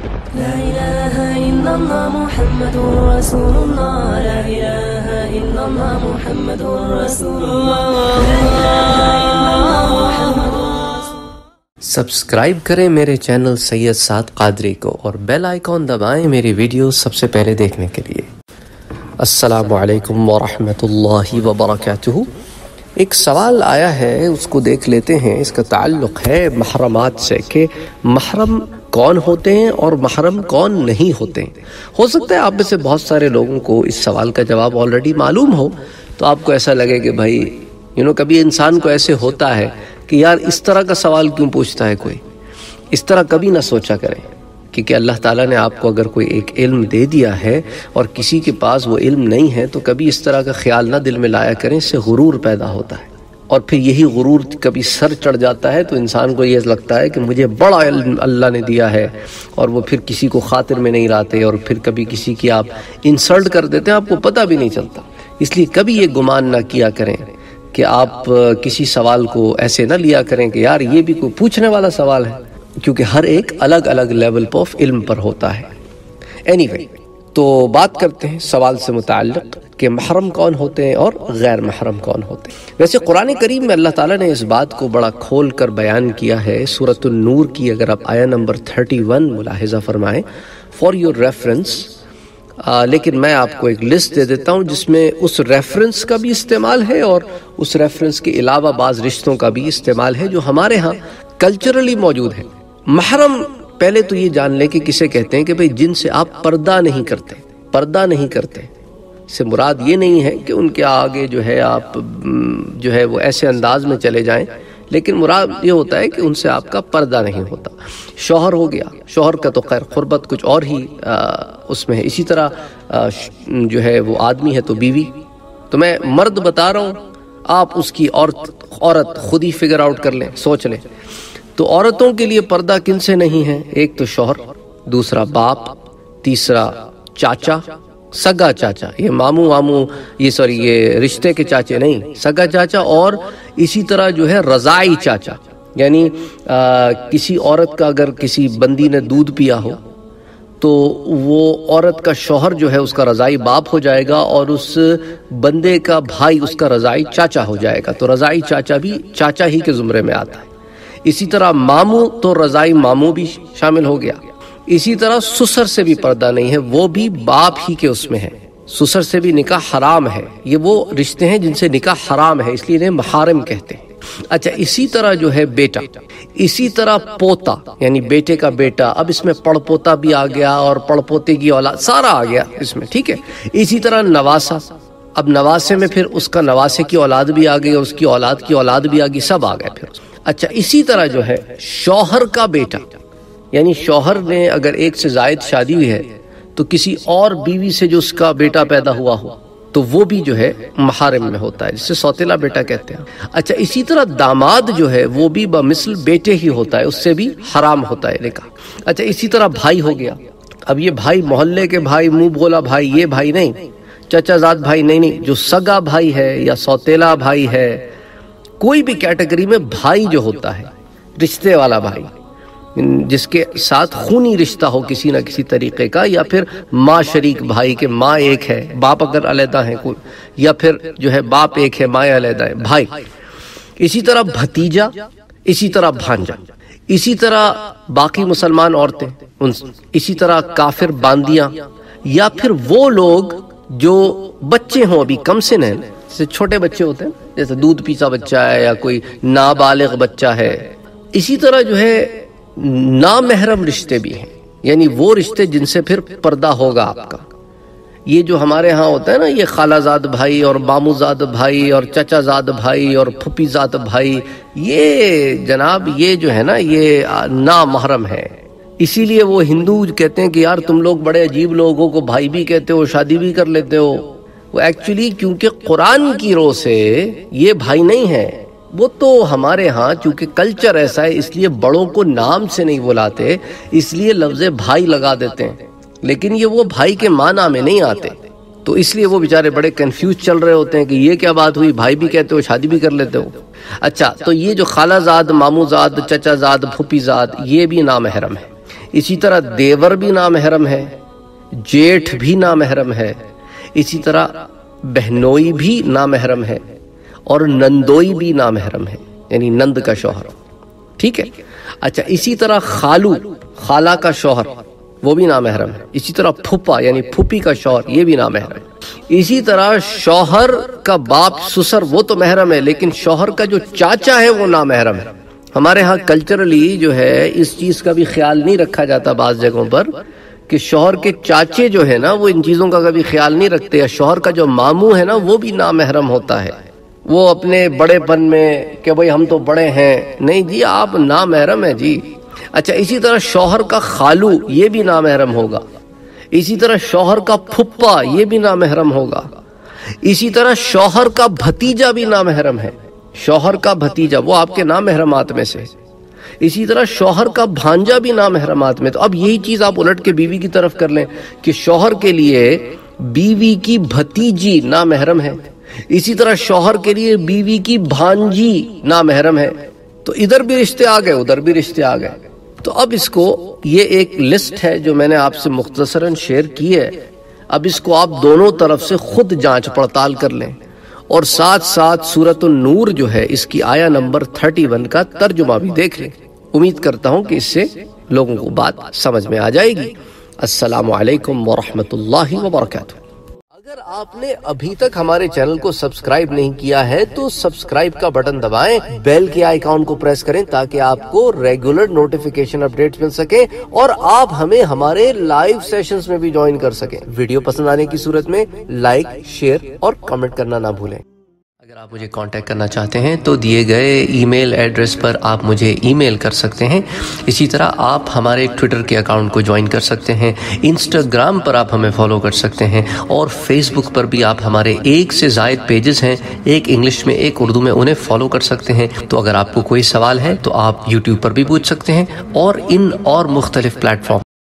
لا إله إلا الله محمد رسول الله لا إله إلا الله محمد رسول الله لا إله إلا الله محمد سبسکرائب کریں میرے چینل سید سعد قادری کو اور بیل آئیکن دبائیں میری ویڈیو سب سے پہلے دیکھنے کے لیے۔ السلام علیکم ورحمۃ اللہ وبرکاتہ۔ ایک سوال آیا ہے، اس کو دیکھ لیتے ہیں۔ اس کا تعلق ہے محرمات سے کہ محرم کون ہوتے ہیں اور محرم کون نہیں ہوتے ہیں۔ ہو سکتا ہے آپ میں سے بہت سارے لوگوں کو اس سوال کا جواب آلریڈی معلوم ہو، تو آپ کو ایسا لگے کہ بھائی کبھی انسان کو ایسے ہوتا ہے کہ یار اس طرح کا سوال کیوں پوچھتا ہے کوئی۔ اس طرح کبھی نہ سوچا کریں، کیونکہ اللہ تعالیٰ نے آپ کو اگر کوئی ایک علم دے دیا ہے اور کسی کے پاس وہ علم نہیں ہے، تو کبھی اس طرح کا خیال نہ دل میں لایا کریں، اس سے غرور پیدا ہوتا ہے۔ اور پھر یہی غرور کبھی سر چڑھ جاتا ہے تو انسان کو یہ لگتا ہے کہ مجھے بڑا علم اللہ نے دیا ہے، اور وہ پھر کسی کو خاطر میں نہیں لاتے، اور پھر کبھی کسی کی آپ انسلٹ کر دیتے ہیں، آپ کو پتہ بھی نہیں چلتا۔ اس لیے کبھی یہ گمان نہ کیا کریں کہ آپ کسی سوال کو ایسے نہ لیا کریں کہ یار یہ بھی کوئی پوچھنے والا سوال ہے، کیونکہ ہر ایک الگ الگ لیول آف علم پر ہوتا ہے۔ anyway، تو بات کرتے ہیں سوال سے متعلق کہ محرم کون ہوتے ہیں اور غیر محرم کون ہوتے ہیں۔ ویسے قرآن کریم میں اللہ تعالیٰ نے اس بات کو بڑا کھول کر بیان کیا ہے۔ سورۃ النور کی اگر آپ آیہ نمبر 31 ملاحظہ فرمائیں فار یور ریفرنس، لیکن میں آپ کو ایک لسٹ دے دیتا ہوں جس میں اس ریفرنس کا بھی استعمال ہے اور اس ریفرنس کے علاوہ بعض رشتوں کا بھی استعمال ہے جو ہمارے ہاں کلچرلی موجود ہے۔ محرم پہلے تو یہ جان لیں کہ کسے کہتے ہیں کہ بھئی جن سے آپ پردہ نہیں کرتے۔ پردہ نہیں کرتے سے مراد یہ نہیں ہے کہ ان کے آگے جو ہے آپ وہ ایسے انداز میں چلے جائیں، لیکن مراد یہ ہوتا ہے کہ ان سے آپ کا پردہ نہیں ہوتا۔ شوہر ہو گیا، شوہر کا تو خیر قربت کچھ اور ہی اس میں ہے۔ اسی طرح جو ہے وہ آدمی ہے تو بیوی۔ تو میں مرد بتا رہا ہوں، آپ اس کی عورت خود ہی فگر آؤٹ کر لیں، سوچ لیں۔ تو عورتوں کے لیے پردہ کن سے نہیں ہے؟ ایک تو شوہر، دوسرا باپ، تیسرا چاچا، سگا چاچا، یہ ماموں یہ رشتے کے چاچے نہیں، سگا چاچا، اور اسی طرح جو ہے رضاعی چاچا، یعنی کسی عورت کا اگر کسی بندی نے دودھ پیا ہو تو وہ عورت کا شوہر جو ہے اس کا رضاعی باپ ہو جائے گا، اور اس بندے کا بھائی اس کا رضاعی چاچا ہو جائے گا۔ تو رضاعی چاچا بھی چاچا ہی کے زمرے میں آتا ہے۔ اسی طرح ماموں تو رضاعی ماموں بھی شامل ہو گیا۔ اسی طرح سسر سے بھی پردہ نہیں ہے، وہ بھی باپ ہی کے اس میں ہے۔ سسر سے بھی نکاح حرام ہے۔ یہ وہ رشتے ہیں جن سے نکاح حرام ہے، اس لیے انہیں محارم کہتے ہیں۔ اچھا، اسی طرح جو ہے بیٹا، اسی طرح پوتا یعنی بیٹے کا بیٹا، اب اس میں پڑ پوتا بھی آ گیا اور پڑ پوتے کی اولاد، سارا آ گیا اس میں، ٹھیک ہے۔ اسی طرح نواسا، اب نواسے میں پھر اس کا نواسے کی اولاد بھی آ گئی اور اس کی اولاد کی اولاد بھی آ گئی، سب آ گئے پھر۔ اچھا، اسی طرح جو ہے شوہر کا بیٹا، یعنی شوہر نے اگر ایک سے زائد شادی ہوئی ہے تو کسی اور بیوی سے جو اس کا بیٹا پیدا ہوا ہو تو وہ بھی جو ہے محارم میں ہوتا ہے، جس سے سوتیلا بیٹا کہتے ہیں۔ اچھا، اسی طرح داماد جو ہے وہ بھی بمثل بیٹے ہی ہوتا ہے، اس سے بھی حرام ہوتا ہے نکاح۔ اچھا، اسی طرح بھائی ہو گیا۔ اب یہ بھائی محلے کے بھائی، منہ بولا بھائی، یہ بھائی نہیں، چچا زاد بھائی نہیں، جو سگا بھائی ہے یا سوتیلا بھائی ہے، کوئی بھی کیٹیگری میں بھائی جو ہوتا ہے، رشتے والا بھائی جس کے ساتھ خونی رشتہ ہو کسی نہ کسی طریقے کا، یا پھر ماں شریک بھائی کے ماں ایک ہے، باپ اگر علیحدہ ہے کوئی، یا پھر جو ہے باپ ایک ہے ماں علیحدہ ہے، بھائی۔ اسی طرح بھتیجا، اسی طرح بھانجا، اسی طرح باقی مسلمان عورتیں، اسی طرح کافر باندیاں، یا پھر وہ لوگ جو بچے ہوں ابھی کم سن ہیں، جیسے چھوٹے بچے ہوتے ہیں، جیسے دودھ پیتا بچہ ہے یا کوئی نابالغ بچہ ہے۔ اسی طرح جو ہے نامحرم رشتے بھی ہیں، یعنی وہ رشتے جن سے پھر پردہ ہوگا آپ کا۔ یہ جو ہمارے ہاں ہوتا ہے نا، یہ خالہ زاد بھائی اور ماموں زاد بھائی اور چچا زاد بھائی اور پھپھی زاد بھائی، یہ جناب یہ جو ہے نا یہ نامحرم ہے۔ اسی لیے وہ ہندو کہتے ہیں کہ یار تم لوگ بڑے عجیب لوگوں کو بھائی بھی کہتے ہو، شادی بھی کر لیتے ہو۔ وہ ایکچولی کیونکہ قرآن کی رو سے یہ بھائی نہیں ہے، وہ تو ہمارے ہاں چونکہ کلچر ایسا ہے اس لیے بڑوں کو نام سے نہیں بلاتے، اس لیے لفظ بھائی لگا دیتے ہیں، لیکن یہ وہ بھائی کے معنی میں نہیں آتے۔ تو اس لیے وہ بیچارے بڑے کنفیوز چل رہے ہوتے ہیں کہ یہ کیا بات ہوئی، بھائی بھی کہتے ہو، شادی بھی کر لیتے ہو۔ اچھا، تو یہ جو خالہ زاد، ماموں زاد، چچا زاد، پھوپھی زاد، یہ بھی نامحرم ہے۔ اسی طرح دیور بھی نامحرم ہے، جیٹھ بھی نامحرم ہے، اسی طرح بہنوئی بھی نامحرم ہے، اور نندوئی بھی نامحرم ہے، یعنی نند کا شوہر، ٹھیک ہے۔ اچھا، اسی طرح خالو، خالہ کا شوہر، وہ بھی نامحرم ہے۔ اسی طرح پھپھا یعنی پھوپھی کا شوہر، یہ بھی نامحرم ہے۔ اسی طرح شوہر کا باپ سسر وہ تو محرم ہے، لیکن شوہر کا جو چاچا ہے وہ نامحرم ہے۔ ہمارے ہاں کلچرلی جو ہے اس چیز کا بھی خیال نہیں رکھا جاتا بعض جگہوں پر کہ شوہر کے چاچے جو ہے نا وہ ان چیزوں کا کبھی خیال نہیں رکھتے، یا شوہر کا جو ماموں ہے نا وہ بھی نامحرم ہوتا ہے۔ وہ اپنے بڑے پن میں کہ بھئی ہم تو بڑے ہیں، نہیں جی، آپ نامحرم ہیں جی۔ اچھا، اسی طرح شوہر کا خالو یہ بھی نامحرم ہوگا، اسی طرح شوہر کا پھپھا یہ بھی نامحرم ہوگا، اسی طرح شوہر کا بھتیجا بھی نامحرم ہے، شوہر کا بھتیجا وہ آپ کے نامحرمات میں سے، اسی طرح شوہر کا بھانجا بھی نامحرمات میں۔ تو اب یہی چیز آپ الٹ کے بیوی کی طرف کر لیں کہ شوہر کے لیے بیوی کی بھتیجی نامحرم ہے، اسی طرح شوہر کے لیے بیوی کی بھانجی نامحرم ہے۔ تو ادھر بھی رشتے آ گئے، ادھر بھی رشتے آ گئے۔ تو اب اس کو، یہ ایک لسٹ ہے جو میں نے آپ سے مختصراً شیئر کی ہے، اب اس کو آپ دونوں طرف سے خود جانچ پڑتال کر لیں، اور ساتھ ساتھ سورۃ النور جو ہے اس کی آیہ نمبر 31 کا ترجمہ بھی دیکھ لیں۔ امید کرتا ہوں کہ اس سے لوگوں کو بات سمجھ میں آ جائے گی۔ السلام علیکم ورحمۃ اللہ وبرکاتہ۔ اگر آپ نے ابھی تک ہمارے چینل کو سبسکرائب نہیں کیا ہے تو سبسکرائب کا بٹن دبائیں، بیل کے آئیکن کو پریس کریں تاکہ آپ کو ریگولر نوٹیفیکیشن اپڈیٹس مل سکیں، اور آپ ہمیں ہمارے لائیو سیشنز میں بھی جوائن کر سکیں۔ ویڈیو پسند آنے کی صورت میں لائک، شیئر اور کمنٹ کرنا نہ بھولیں۔ اگر آپ مجھے کانٹیکٹ کرنا چاہتے ہیں تو دیے گئے ای میل ایڈریس پر آپ مجھے ای میل کر سکتے ہیں۔ اسی طرح آپ ہمارے ٹویٹر کے اکاؤنٹ کو جوائن کر سکتے ہیں، انسٹاگرام پر آپ ہمیں فالو کر سکتے ہیں، اور فیس بک پر بھی آپ ہمارے 1 سے زائد پیجز ہیں، ایک انگلش میں ایک اردو میں، انہیں فالو کر سکتے ہیں۔ تو اگر آپ کو کوئی سوال ہے تو آپ یوٹیوب پر بھی پوچھ سکتے ہیں، اور ان اور مختلف پلیٹ فارم